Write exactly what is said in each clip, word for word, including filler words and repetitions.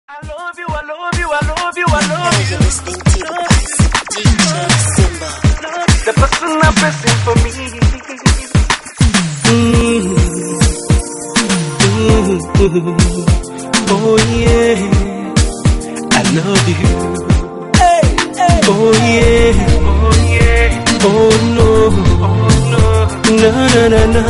I love you, I love you, I love you, I love you. You're listening to D J Simba, the person I'm pressing for me. Mm-hmm. Mm-hmm. Oh yeah, I love you. Hey, hey. Oh yeah, oh yeah. Oh no, oh no, no, no, no, no.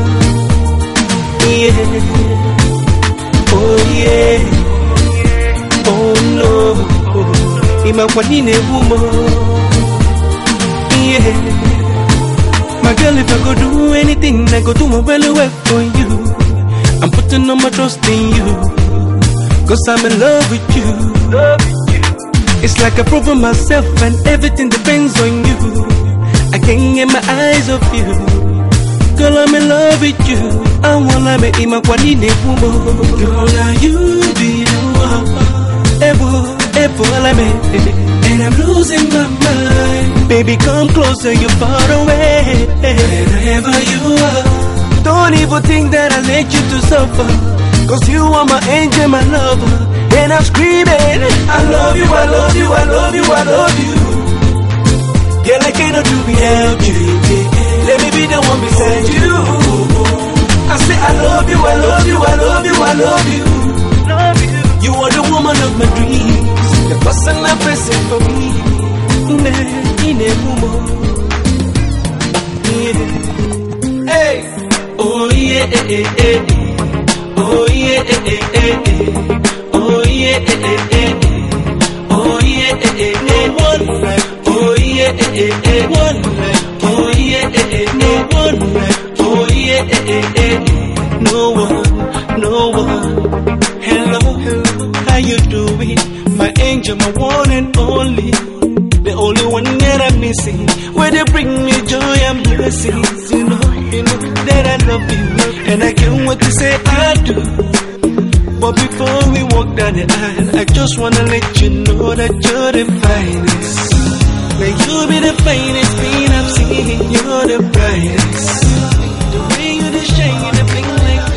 Yeah, oh yeah. Oh no, Ima Kwanine woman. Yeah, my girl, if I go do anything, I go do my well work for you. I'm putting all my trust in you, cause I'm in love with you. Love with you. It's like I proven myself and everything depends on you. I can't get my eyes off you. Girl, I'm in love with you. I wanna be Ima Kwanine woman. Girl, now you be the one. Ever, ever, and I'm losing my mind. Baby, come closer, you're far away. Wherever you are, don't even think that I let you to suffer, cause you are my angel, my lover. And I'm screaming, I love you, I love you, I love you, I love you. Girl, I cannot do without you. Let me be the one beside you. I say I love you, I love you, I love you, I love you. You are the woman of my dreams, the person I'm pressing for me. In a woman. Yeah. Hey. Oh yeah, eh, eh, eh. Oh yeah, eh, eh, eh, eh. Oh yeah, eh, eh, eh, eh. Oh yeah, eh, eh, eh. One night. Oh yeah, eh, eh, eh. One night. Oh yeah, eh, eh, eh. One night. Oh yeah, eh, eh, eh. No one, no one. Hello, hello, how you doing? My angel, my one and only, the only one that I'm missing. Where they bring me joy and blessings, you know, you know that I love you, and I can't wait to say I do. But before we walk down the aisle, I just wanna let you know that you're the finest. May you be the finest thing I've seen. You're the brightest. The way you the shine, the bling like me.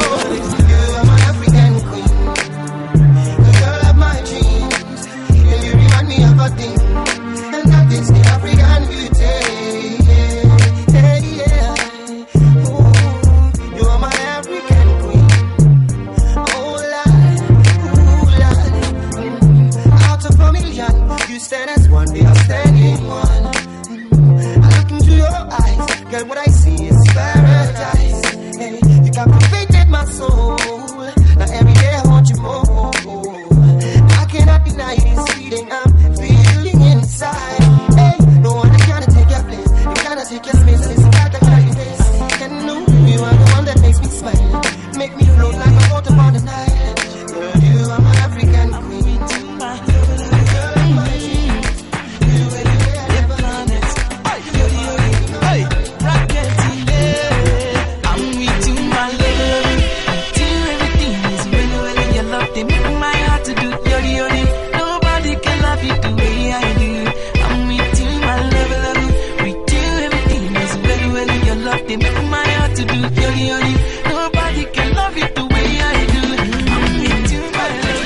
And that is the African beauty. Yeah, yeah. Ooh, you are my African queen. Oh Lord, ooh Lord. Mm. Out of a million, you stand as one, the outstanding one. Mm. I look into your eyes, girl, what I see is paradise. Hey, you captivated my soul. Now every day I want you more. I cannot deny this feeling I'm feeling inside. Hey, no one can take your place. You cannot take your space. It's got the kind of face. And no, you are the one that makes me smile. Make me float like a boat upon the Nile. Girl, you are my African queen. Girl, I'm my dream. You are the way I never planet. Hey, rocket, yeah. I'm with you, my love. Do everything is really, really your love. They make my heart to do yori yori. Nobody can love you the way I do. I'm with you, my love, love. We do everything is really, really your love. They make my heart to do yori yori. Nobody can love you the way I do. I'm with you, my love.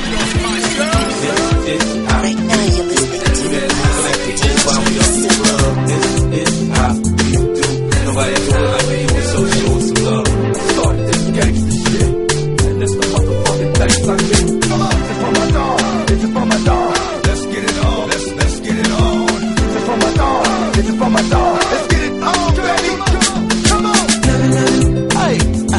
right now you're listening to D J Simba. This is how we do. Nobody do it like me. We so sure some love. Started this gangsta shit, and this the motherfucking thing like me. Come on, this is for my dog. This is for my dog. Let's get it on. Let's let's get it on. This is for my dog. This is for my dog. Let's get it on, baby. Come on, hey.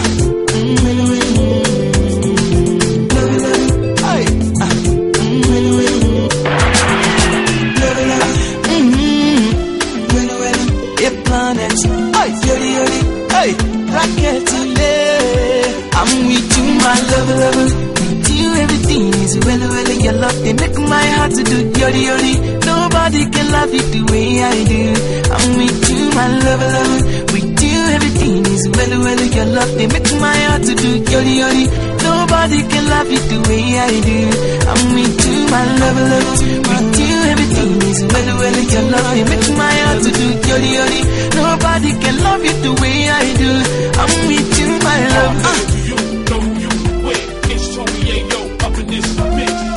Hey, rocket, I'm with you, my love, love. With you, everything is well, well, your love. They make my heart to do yori yori. Nobody can love you the way I do. I'm with you, my love, love. With you, everything is well, well, your love. They make my heart to do yori yori. Nobody can love you the way I do. I'm with you, my love, love. With you, everything is well, well, your love. They make my heart to do yori yori. Nobody can love you the way I do. I'm with you, my love. Uh. You know you win. It's Tony Ayo up in this bitch.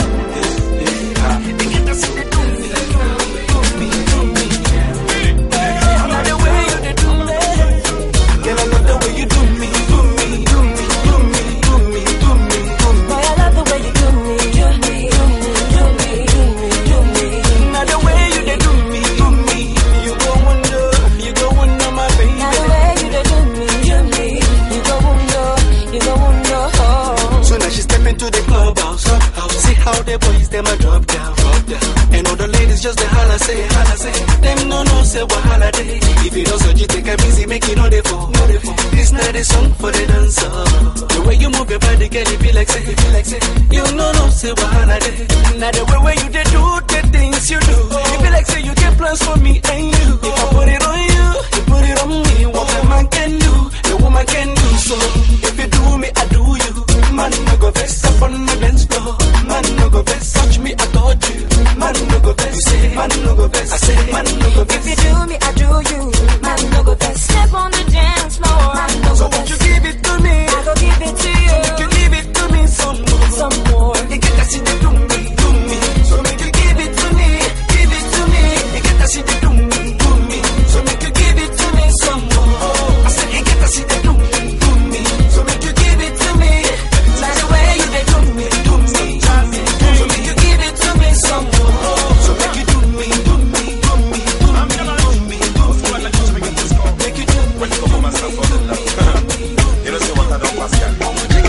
See how the boys them a drop down, drop down. And all the ladies just the holla say, holla say. Them no no say what holiday. If you don't so you take a busy, make it no they fall, no they fall. This not a song for the dancer. The way you move your body, girl, it feel like say, it feel like say. You no no say what holiday. Now the way where you they do the things you do, it feel like say you get plans for me and you. If I put it on you, you put it on me. What a man can do, the woman can do. So if you do me, I do you. Man no go vest up on the dance floor. Man no go vest, touch me, I touch you. Man no go vest, you say. Man no go vest, I say. Man no go vest. If you do me, I do you. Man no go vest, step on the dance floor. Man no So go won't you vest, give it to me? I go give it to you. So make you give it to me some more. Some more. You get that shit they do me, do me. So make you give it to me, give it to me. You get that shit they do me, do me. So make you give it to me some more. I said you get that shit they do me, do me. So make you give it to me. By the way you they do me, Do me, so make you give it to me some more. So make you do me, do me, do me, do me, do me, do me. Make you do me, When you come home and start falling in love, you don't say what I don't Pascal. I'm in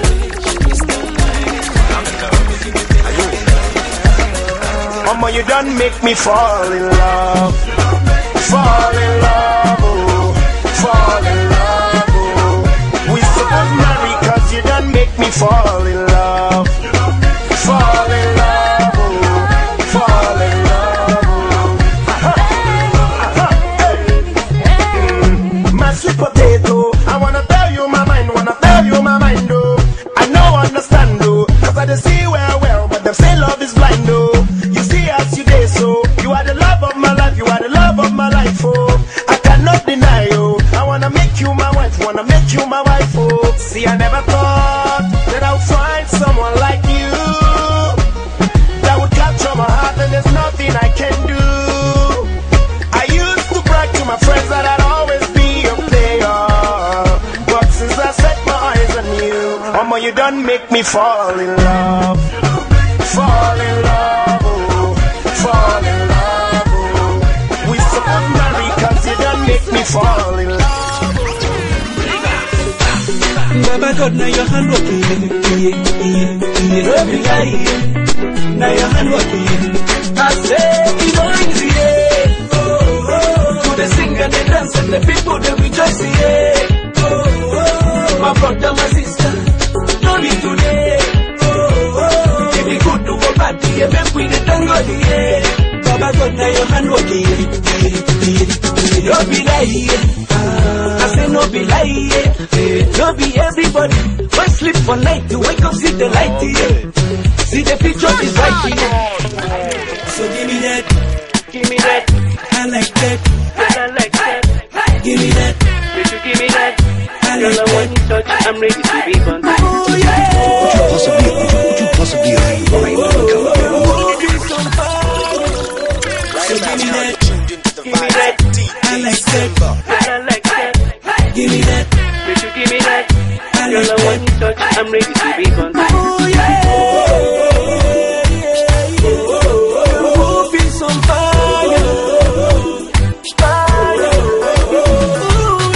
love. Are you in love? Mama, you done make me fall in love. Fall in love, oh. Fall in love, oh. We supposed marry cause you done make me fall in love. Fall in love, oh. Fall in love, oh. Aha, hey. Mm. My sweet potato, I wanna tell you my mind, wanna tell you my mind, oh. I know understand, oh. Cause I just see well, well, but them say love is blind, oh. You see as you day, so you are the love of my life, you are the love of my life, oh. I cannot deny, oh. I wanna make you my wife, wanna make you my wife, oh. See, I never thought that I would find someone like you that would capture my heart, and there's nothing I can do. I used to brag to my friends that I'd always be a player, but since I set my eyes on you, mama, you done make me fall in love. Fall in love, oh. Fall in love, oh. We supposed marry cause you done make me fall in love. Baba God, now your hand working, yeah, yeah, yeah. Every lie, now your hand working. I say, it's not easy, yeah. Oh, oh. To the sing and the dance and the people they rejoice, yeah. Oh, oh. My brother, my sister, no need today. Oh, oh. If you good to go back to you, make we the tango, yeah. Baba God, now your hand working, yeah, yeah, yeah. No be lie, yeah. I say no be lie, yeah. No be everybody. Why sleep for night to wake up, see the light, yeah. See the picture is right, yeah. So give me that, give me that. I like that, I like that. Give me that, If you give me that, I girl, like I want that. you touch, I'm ready to be born. Oh yeah. Could you possibly, could you, could you possibly rhyme, rhyme and come up here? Oh, give me some fire. So give me that, Give me that, I like that. I like that. Give me that, If you give me that, I girl, like I want that. you touch, I'm ready to be born. Oh yeah. Oh, be some fire. Fire. Oh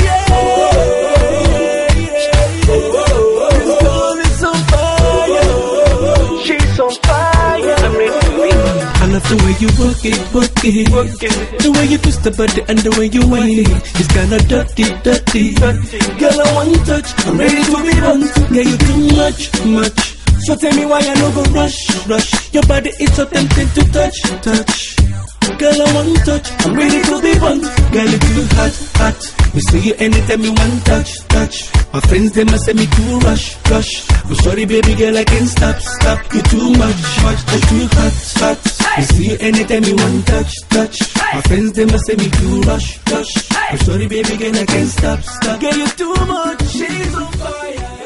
yeah. This girl is on fire. She's on fire, I'm ready to be born. I love the way you work it, work it, Work it. the way you twist the body and the way you whine it. It's kinda dirty, dirty. Girl, I want touch, I'm ready to be bumped. Yeah, you too much, much. So tell me why I no go rush, rush. Your body is so tempting to touch, touch. Girl, I want touch, I'm ready to be bumped. Girl, you too hot, hot. We see you anytime you want touch, touch. My friends, they must say me too rush, rush. I'm sorry, baby girl, I can't stop, stop. You too much, much. I'm too hot, hot. We see you anytime you want touch, touch. My friends, they must say me too rush, rush. I'm sorry, baby girl, I can't stop, stop. Girl, you too much, she's on fire.